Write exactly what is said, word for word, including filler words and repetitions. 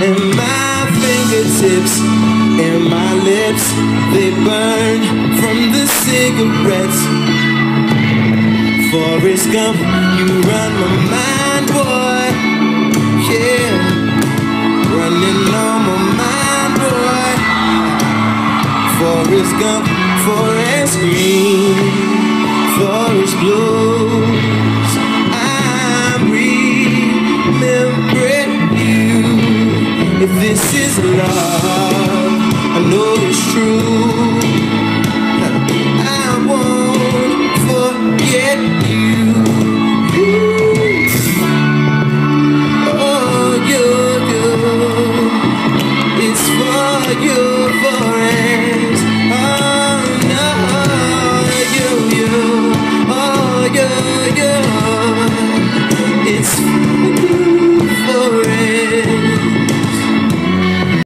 and my fingertips and my lips, they burn from the cigarettes. Forrest Gump, you run my mind, boy. Yeah, running on my mind, boy. Forrest Gump, forest green, forest blues. I'm remembering you. If this is love, I know it's true.